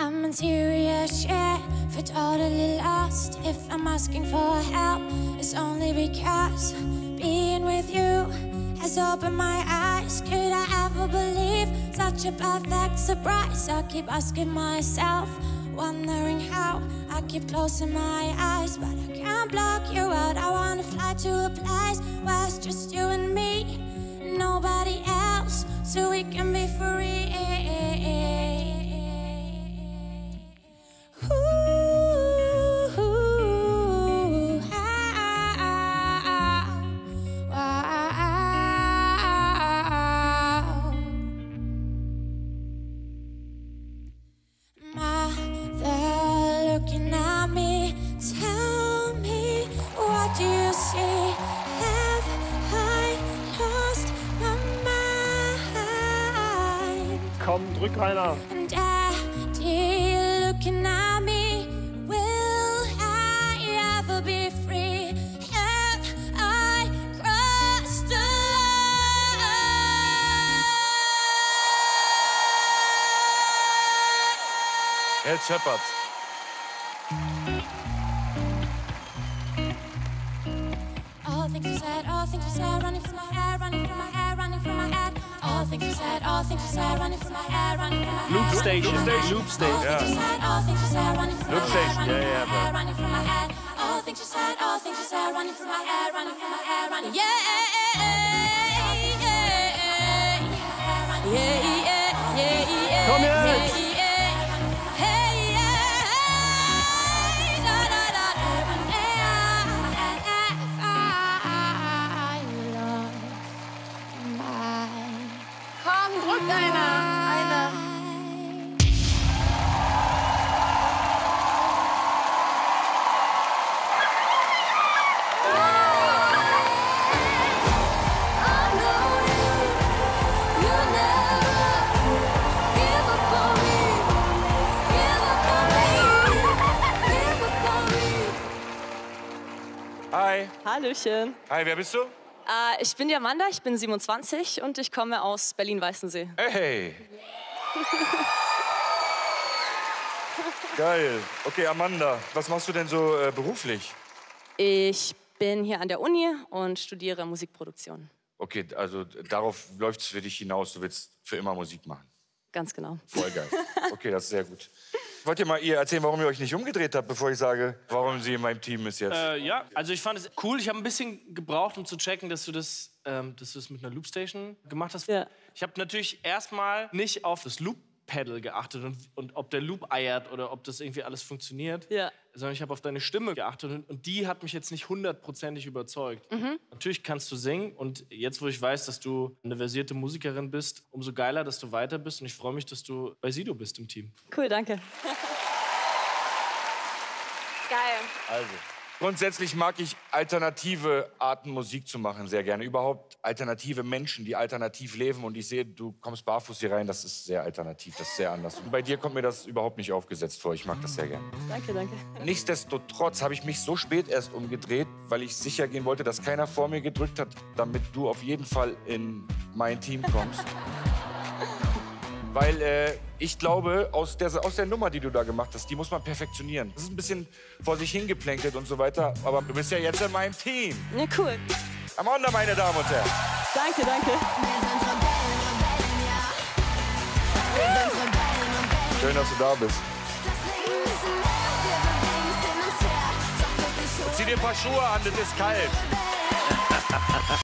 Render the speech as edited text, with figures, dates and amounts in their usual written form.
I'm in serious shit, for totally lost. If I'm asking for help, it's only because being with you has opened my eyes. Could I ever believe such a perfect surprise? I keep asking myself, wondering how. I keep closing my eyes, but I can't block you out. I wanna fly to a place where it's just you and me, nobody else, so we can be free. Komm, drück einer. Jetzt scheppert's. All things you said, all things you said, running from my head, running from my head, running from my head. All things you said, all things you said, running from my head, running from my head. Loop station, Loop station, All things you said, all things you said, running from my Loop head, station, running from my yeah, head, running from my head. All things you said, all things you said, running from my head, running from my head, running. Yeah, Komm jetzt! Komm, drück einer. Hi. Hallöchen. Hi, wer bist du? Ich bin die Amanda, ich bin 27 und ich komme aus Berlin-Weißensee. Hey. Geil. Okay, Amanda, was machst du denn so beruflich? Ich bin hier an der Uni und studiere Musikproduktion. Okay, also darauf läuft es für dich hinaus. Du willst für immer Musik machen. Ganz genau. Voll geil. Okay, das ist sehr gut. Wollt ihr mal ihr erzählen, warum ihr euch nicht umgedreht habt, bevor ich sage, warum sie in meinem Team ist jetzt? Ja, also ich fand es cool. Ich habe ein bisschen gebraucht, um zu checken, dass du das mit einer Loopstation gemacht hast. Ja. Ich habe natürlich erstmal nicht auf das Loop-Pedal geachtet und ob der Loop eiert oder ob das irgendwie alles funktioniert. Ja. Sondern ich habe auf deine Stimme geachtet und die hat mich jetzt nicht 100%ig überzeugt. Natürlich kannst du singen und jetzt, wo ich weiß, dass du eine versierte Musikerin bist, umso geiler, dass du weiter bist und ich freue mich, dass du bei Sido bist im Team. Cool, danke. Geil. Also, grundsätzlich mag ich alternative Arten, Musik zu machen, sehr gerne. Überhaupt alternative Menschen, die alternativ leben. Und ich sehe, du kommst barfuß hier rein, das ist sehr alternativ, das ist sehr anders. Und bei dir kommt mir das überhaupt nicht aufgesetzt vor, ich mag das sehr gerne. Danke, danke. Nichtsdestotrotz habe ich mich so spät erst umgedreht, weil ich sicher gehen wollte, dass keiner vor mir gedrückt hat, damit du auf jeden Fall in mein Team kommst. Weil ich glaube, aus der Nummer, die du da gemacht hast, die muss man perfektionieren. Das ist ein bisschen vor sich hingeplänkelt und so weiter, aber du bist ja jetzt in meinem Team. Ja, cool. Amanda, meine Damen und Herren. Danke, danke. Schön, dass du da bist. Zieh dir ein paar Schuhe an, das ist kalt.